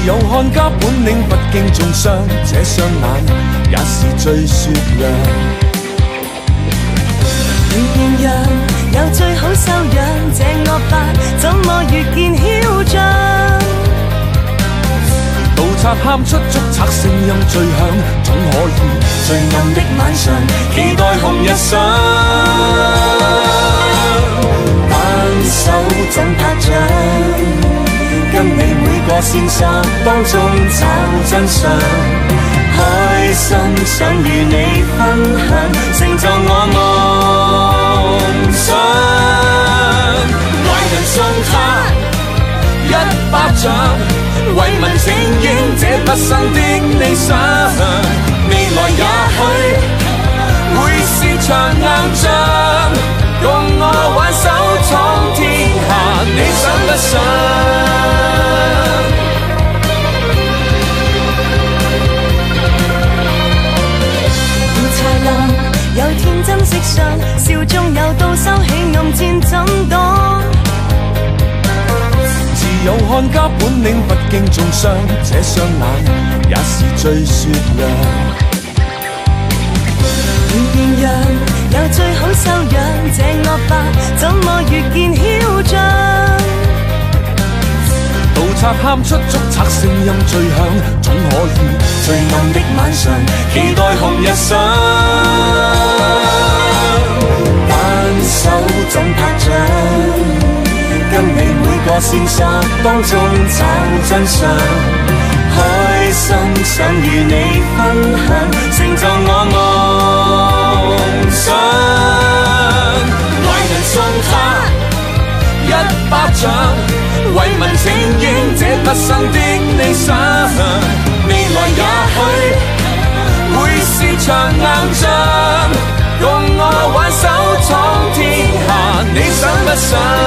有看家本領，不經中傷，這雙眼也是最雪亮。 明明人有最好修養，這惡霸怎麼越見囂張？ 盜賊喊出捉賊聲音最響，總可以最暗的晚上期待紅日上。單手怎拍掌？跟你每個線索當中找真相，開心想與你分享，成就我夢想。壞人送他一巴掌，為民請願這畢生的理想，未來也許會是場硬仗，共我挽手闖天下，你想不想？ 有天真色相，笑中有倒收起暗箭怎擋？ 自有看家本領，不經中傷，這雙眼也是最雪亮。 明明人有最好修養，這惡霸怎麼越見囂張？ 盜賊喊出捉賊聲音最響，總可以最暗的晚上期待紅日上。單手怎拍掌？跟你每個線索當中找真相，開心想與你分享，成就我夢想。壞人送他一巴掌，為民請願這畢生的理想，未來也許會是場硬仗，共我挽手闖天下，你想不想？